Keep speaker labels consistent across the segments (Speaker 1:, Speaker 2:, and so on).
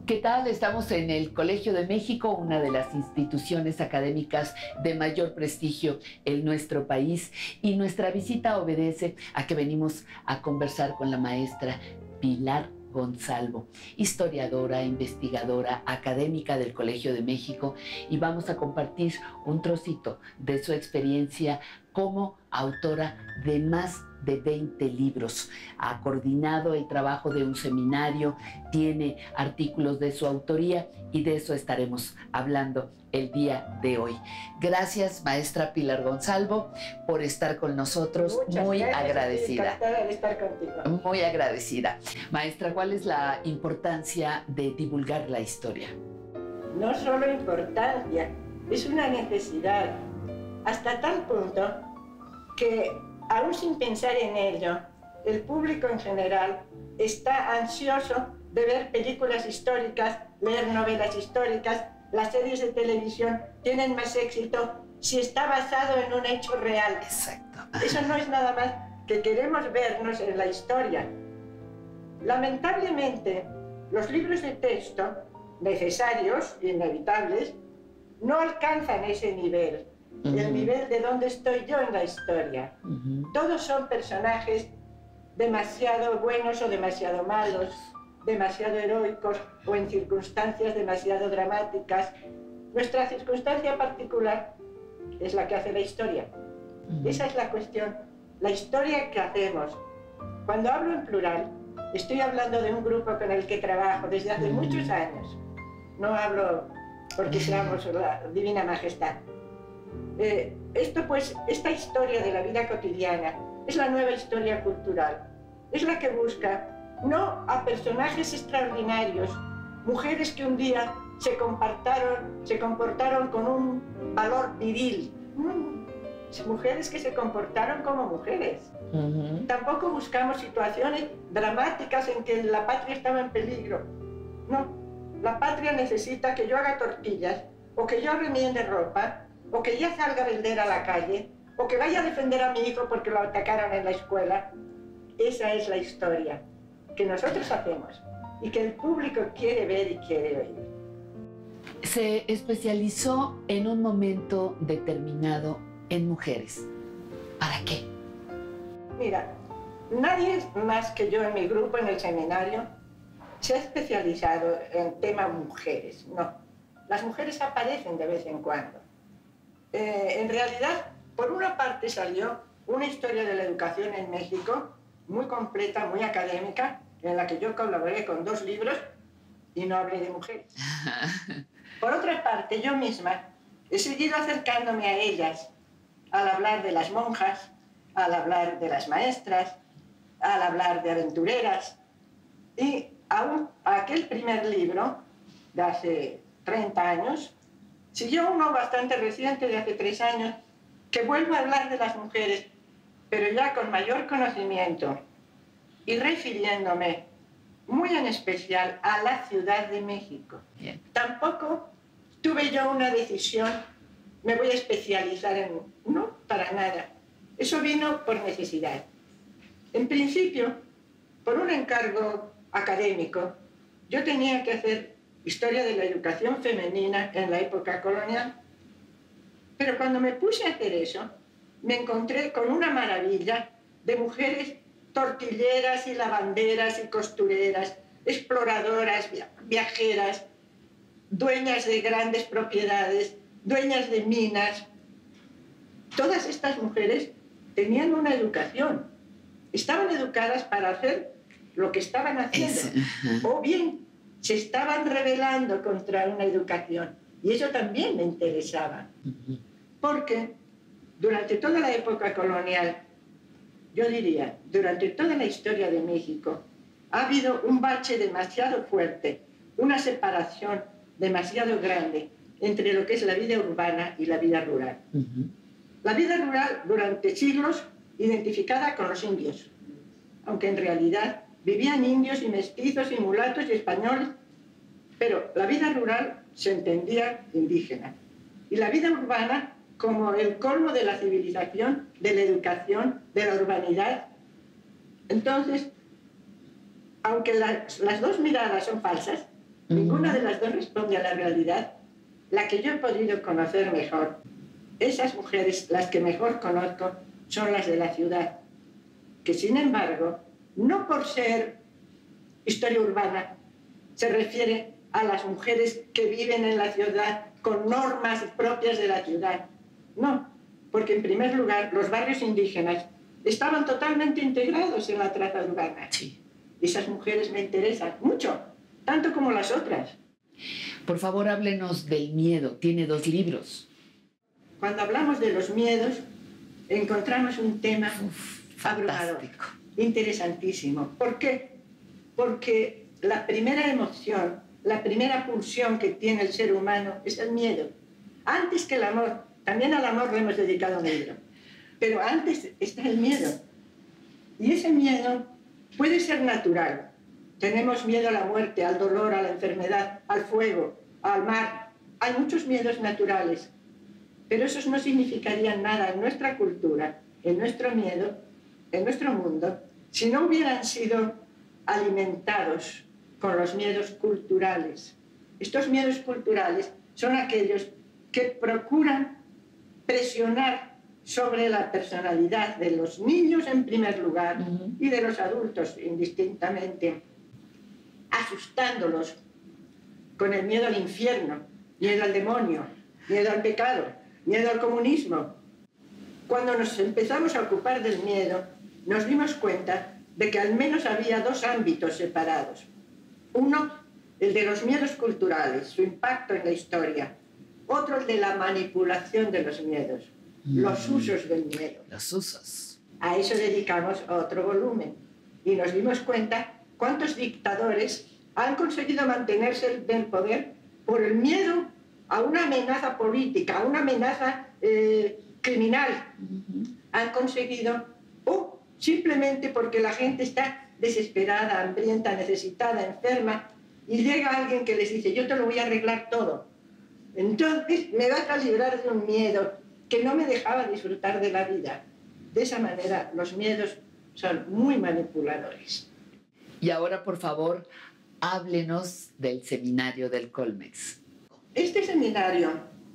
Speaker 1: ¿Qué tal? Estamos en el Colegio de México, una de las instituciones académicas de mayor prestigio en nuestro país, y nuestra visita obedece a que venimos a conversar con la maestra Pilar Gonzalvo, historiadora, investigadora, académica del Colegio de México, y vamos a compartir un trocito de su experiencia como autora de más de 20 libros. Ha coordinado el trabajo de un seminario, tiene artículos de su autoría y de eso estaremos hablando el día de hoy. Gracias, maestra Pilar Gonzalvo, por estar con nosotros.
Speaker 2: Muchas
Speaker 1: muy
Speaker 2: gracias,
Speaker 1: agradecida.
Speaker 2: Encantada de estar contigo.
Speaker 1: Muy agradecida. Maestra, ¿cuál es la importancia de divulgar la historia?
Speaker 2: No solo importancia, es una necesidad, hasta tal punto que, aún sin pensar en ello, el público en general está ansioso de ver películas históricas, leer novelas históricas. Las series de televisión tienen más éxito si está basado en un hecho real.
Speaker 1: Exacto.
Speaker 2: Eso no es nada más que queremos vernos en la historia. Lamentablemente, los libros de texto, necesarios, inevitables, no alcanzan ese nivel. El nivel de dónde estoy yo en la historia. Todos son personajes demasiado buenos o demasiado malos, demasiado heroicos o en circunstancias demasiado dramáticas. Nuestra circunstancia particular es la que hace la historia. Esa es la cuestión. La historia que hacemos. Cuando hablo en plural, estoy hablando de un grupo con el que trabajo desde hace muchos años. No hablo porque seamos la Divina Majestad. Esta historia de la vida cotidiana es la nueva historia cultural. Es la que busca no a personajes extraordinarios, mujeres que un día se comportaron con un valor viril, mujeres que se comportaron como mujeres. Tampoco buscamos situaciones dramáticas en que la patria estaba en peligro. No, la patria necesita que yo haga tortillas, o que yo remiende ropa, o que ya salga a vender a la calle, o que vaya a defender a mi hijo porque lo atacaron en la escuela. Esa es la historia que nosotros hacemos y que el público quiere ver y quiere oír.
Speaker 1: Se especializó en un momento determinado en mujeres. ¿Para qué?
Speaker 2: Mira, nadie más que yo en mi grupo, en el seminario, se ha especializado en tema mujeres. No, las mujeres aparecen de vez en cuando. En realidad, por una parte salió una historia de la educación en México, muy completa, muy académica, en la que yo colaboré con 2 libros y no hablé de mujeres. Por otra parte, yo misma he seguido acercándome a ellas al hablar de las monjas, al hablar de las maestras, al hablar de aventureras. Y aún aquel primer libro, de hace 30 años, siguió uno bastante reciente, de hace 3 años, que vuelve a hablar de las mujeres, pero ya con mayor conocimiento y refiriéndome muy en especial a la Ciudad de México.
Speaker 1: Bien.
Speaker 2: Tampoco tuve yo una decisión, me voy a especializar en... No, para nada. Eso vino por necesidad. En principio, por un encargo académico, yo tenía que hacer historia de la educación femenina en la época colonial. Pero cuando me puse a hacer eso, me encontré con una maravilla de mujeres tortilleras y lavanderas y costureras, exploradoras, viajeras, dueñas de grandes propiedades, dueñas de minas. Todas estas mujeres tenían una educación. Estaban educadas para hacer lo que estaban haciendo. O bien se estaban rebelando contra una educación. Y eso también me interesaba. Porque durante toda la época colonial, yo diría, durante toda la historia de México, ha habido un bache demasiado fuerte, una separación demasiado grande entre lo que es la vida urbana y la vida rural. La vida rural, durante siglos, identificada con los indios, aunque en realidad vivían indios y mestizos y mulatos y españoles, pero la vida rural se entendía indígena. Y la vida urbana como el colmo de la civilización, de la educación, de la urbanidad. Entonces, aunque las 2 miradas son falsas, Ninguna de las dos responde a la realidad. La que yo he podido conocer mejor, esas mujeres, las que mejor conozco, son las de la ciudad, que sin embargo, no por ser historia urbana, se refiere a las mujeres que viven en la ciudad con normas propias de la ciudad. No, porque en primer lugar los barrios indígenas estaban totalmente integrados en la traza urbana.
Speaker 1: Sí.
Speaker 2: Esas mujeres me interesan mucho, tanto como las otras.
Speaker 1: Por favor, háblenos del miedo. Tiene 2 libros.
Speaker 2: Cuando hablamos de los miedos, encontramos un tema abrumador, interesantísimo. ¿Por qué? Porque la primera emoción, la primera pulsión que tiene el ser humano es el miedo. Antes que el amor, también al amor le hemos dedicado un libro, pero antes está el miedo. Y ese miedo puede ser natural. Tenemos miedo a la muerte, al dolor, a la enfermedad, al fuego, al mar. Hay muchos miedos naturales, pero esos no significarían nada en nuestra cultura, en nuestro miedo, en nuestro mundo, si no hubieran sido alimentados con los miedos culturales. Estos miedos culturales son aquellos que procuran presionar sobre la personalidad de los niños en primer lugar y de los adultos indistintamente, asustándolos con el miedo al infierno, miedo al demonio, miedo al pecado, miedo al comunismo. Cuando nos empezamos a ocupar del miedo, nos dimos cuenta de que al menos había 2 ámbitos separados. Uno, el de los miedos culturales, su impacto en la historia. Otro, el de la manipulación de los miedos, los usos del miedo.
Speaker 1: Los usos.
Speaker 2: A eso dedicamos otro volumen. Y nos dimos cuenta cuántos dictadores han conseguido mantenerse en el poder por el miedo a una amenaza política, a una amenaza criminal. Han conseguido, o simplemente porque la gente está desesperada, hambrienta, necesitada, enferma, y llega alguien que les dice, yo te lo voy a arreglar todo. Entonces me vas a librar de un miedo que no me dejaba disfrutar de la vida. De esa manera, los miedos son muy manipuladores.
Speaker 1: Y ahora, por favor, háblenos del seminario del Colmex.
Speaker 2: Este seminario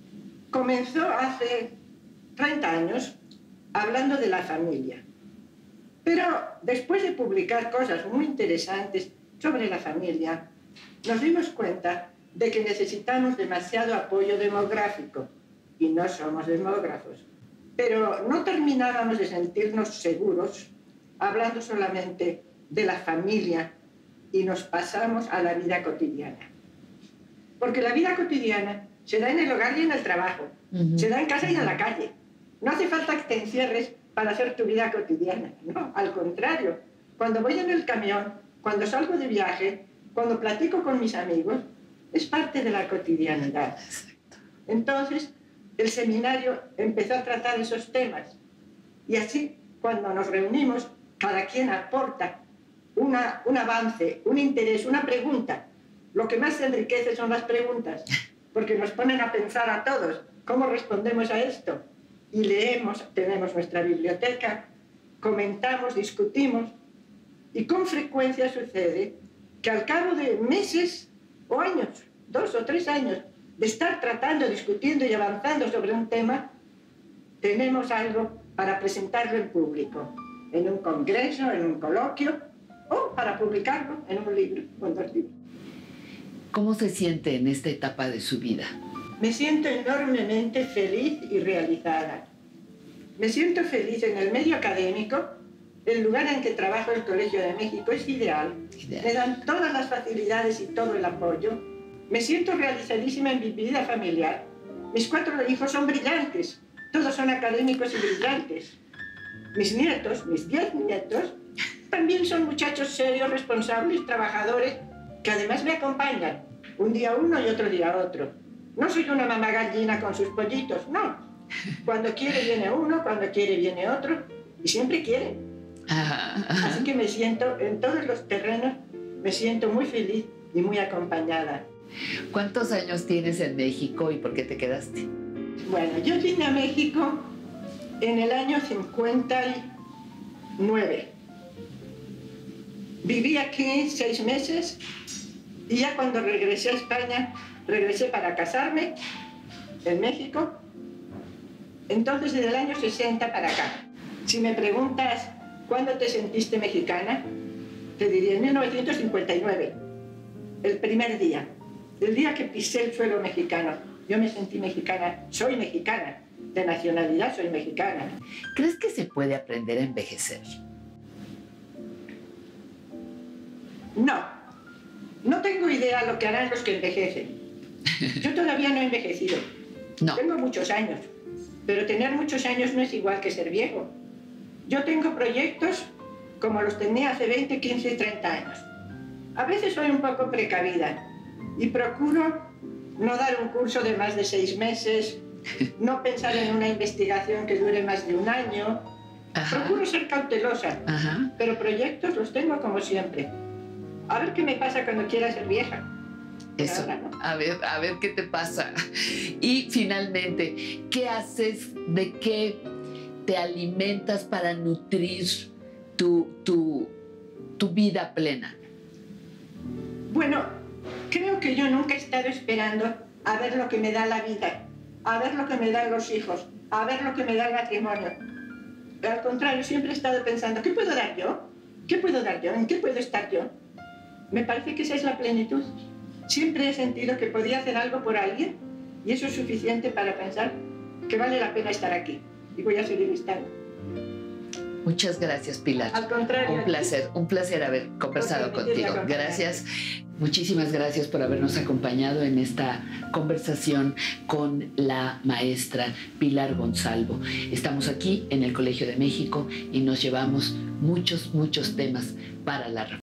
Speaker 2: comenzó hace 30 años hablando de la familia. Pero después de publicar cosas muy interesantes sobre la familia, nos dimos cuenta de que necesitamos demasiado apoyo demográfico, y no somos demógrafos. Pero no terminábamos de sentirnos seguros hablando solamente de la familia y nos pasamos a la vida cotidiana. Porque la vida cotidiana se da en el hogar y en el trabajo, se da en casa y en la calle. No hace falta que te encierres para hacer tu vida cotidiana, no, al contrario. Cuando voy en el camión, cuando salgo de viaje, cuando platico con mis amigos, es parte de la cotidianidad. Entonces, el seminario empezó a tratar esos temas. Y así, cuando nos reunimos, cada quien aporta un avance, un interés, una pregunta. Lo que más se enriquece son las preguntas, porque nos ponen a pensar a todos cómo respondemos a esto. Y leemos, tenemos nuestra biblioteca, comentamos, discutimos, y con frecuencia sucede que al cabo de meses o años, 2 o 3 años, de estar tratando, discutiendo y avanzando sobre un tema, tenemos algo para presentarlo en público, en un congreso, en un coloquio, o para publicarlo en un libro, o en 2 libros.
Speaker 1: ¿Cómo se siente en esta etapa de su vida?
Speaker 2: Me siento enormemente feliz y realizada. Me siento feliz en el medio académico. El lugar en que trabajo, el Colegio de México, es ideal. Me dan todas las facilidades y todo el apoyo. Me siento realizadísima en mi vida familiar. Mis 4 hijos son brillantes. Todos son académicos y brillantes. Mis nietos, mis 10 nietos, también son muchachos serios, responsables, trabajadores, que además me acompañan. Un día uno y otro día otro. No soy una mamá gallina con sus pollitos, no. Cuando quiere viene uno, cuando quiere viene otro, y siempre quieren. Así que me siento, en todos los terrenos, me siento muy feliz y muy acompañada.
Speaker 1: ¿Cuántos años tienes en México y por qué te quedaste?
Speaker 2: Bueno, yo vine a México en el año 59. Viví aquí 6 meses Y ya cuando regresé a España, regresé para casarme en México. Entonces, desde el año 60 para acá. Si me preguntas, ¿cuándo te sentiste mexicana? Te diría en 1959, el primer día. El día que pisé el suelo mexicano, yo me sentí mexicana, soy mexicana, de nacionalidad soy mexicana.
Speaker 1: ¿Crees que se puede aprender a envejecer?
Speaker 2: No tengo idea lo que harán los que envejecen. Yo todavía no he envejecido.
Speaker 1: No.
Speaker 2: Tengo muchos años, pero tener muchos años no es igual que ser viejo. Yo tengo proyectos como los tenía hace 20, 15 y 30 años. A veces soy un poco precavida y procuro no dar un curso de más de 6 meses, no pensar en una investigación que dure más de un año.
Speaker 1: Ajá.
Speaker 2: Procuro ser cautelosa,
Speaker 1: Ajá.
Speaker 2: pero proyectos los tengo como siempre. A ver qué me pasa cuando quiera ser vieja.
Speaker 1: Eso,
Speaker 2: Ahora no.
Speaker 1: a ver qué te pasa. Y finalmente, ¿qué haces? ¿De qué te alimentas para nutrir tu vida plena?
Speaker 2: Bueno, creo que yo nunca he estado esperando a ver lo que me da la vida, a ver lo que me dan los hijos, a ver lo que me da el matrimonio. Al contrario, siempre he estado pensando, ¿qué puedo dar yo? ¿Qué puedo dar yo? ¿En qué puedo estar yo? Me parece que esa es la plenitud. Siempre he sentido que podía hacer algo por alguien y eso es suficiente para pensar que vale la pena estar aquí y voy a seguir estando.
Speaker 1: Muchas gracias, Pilar.
Speaker 2: Al contrario.
Speaker 1: Un placer haber conversado contigo. Gracias. Muchísimas gracias por habernos acompañado en esta conversación con la maestra Pilar Gonzalvo. Estamos aquí en el Colegio de México y nos llevamos muchos temas para la